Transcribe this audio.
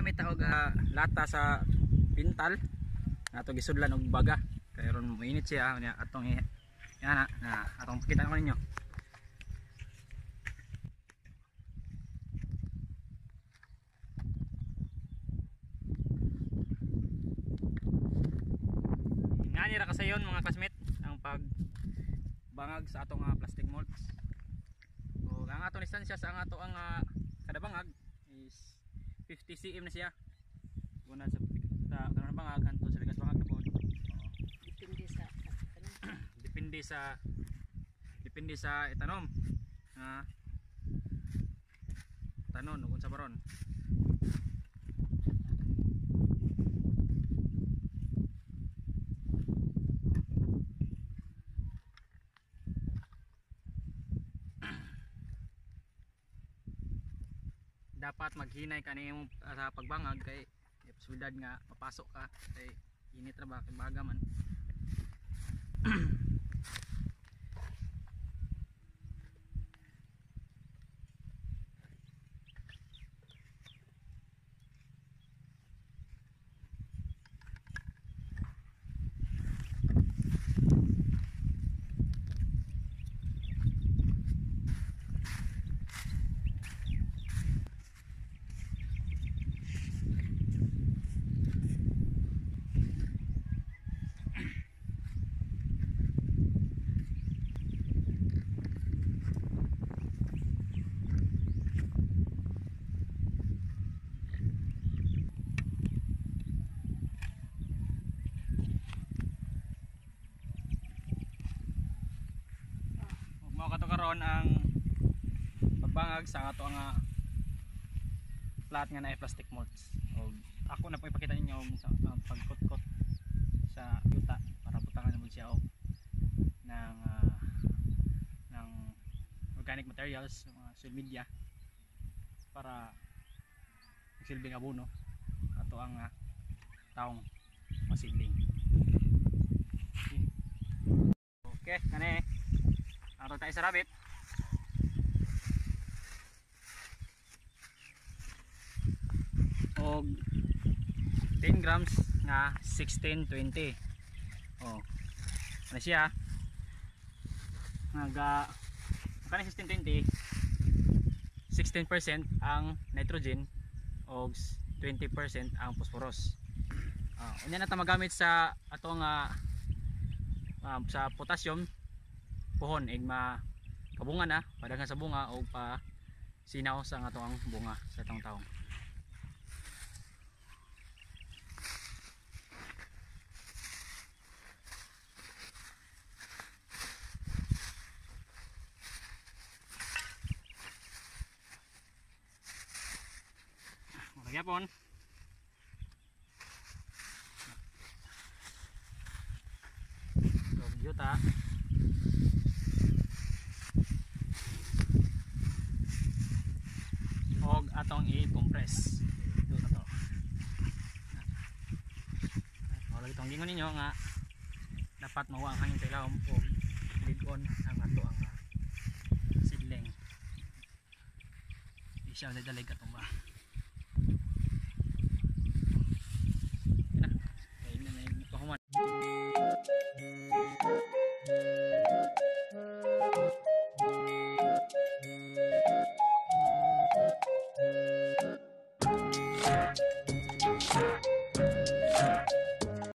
gamit og lata sa pintal nato gisudlan og baga kay ron mainit siya nya atong yan na atong pakita ko ninyo. Ngani ra kasayon mga classmate ang pagbangag sa atong plastic molds. O ang atong distansya sa ang ato ang kada bangag is 50 cm na siya. Una sa kanang bangag kanto sa bigas bangag na pod. Depende sa itanom. Tanon ug unsa baron. Dapat maghinay ka nimo sa pagbangag kay posibilidad nga mapasok ka kay init ra ba kay baga man. Mao kato karon ang pagbangag sa ato nga flat nga na plastic molds. Og ako na po ipakita ninyo sa pagkot-kot sa yuta para butangan mo siya og ng organic materials, mga soil media para silbing abono ato ang taong masidling. Okay, kani ato tayo sa rabbit. Og 10 grams nga 1620. Oh. Ano siya? Kani 1620 16% ang nitrogen og 20% ang phosphorus. Unya na ta magamit sa atong sa potassium pohon igma kabunga na padaghan sa bunga o pa sinaw sa atong bunga sa atong taong. Magyapon yuta og atong i-compress ito na to. Wala itong gingon ninyo nga dapat mawa ang hangin sa ilawom o ligon ang ato ang seedling. Di siya nadalig atong ba. Kaya na ipahuman.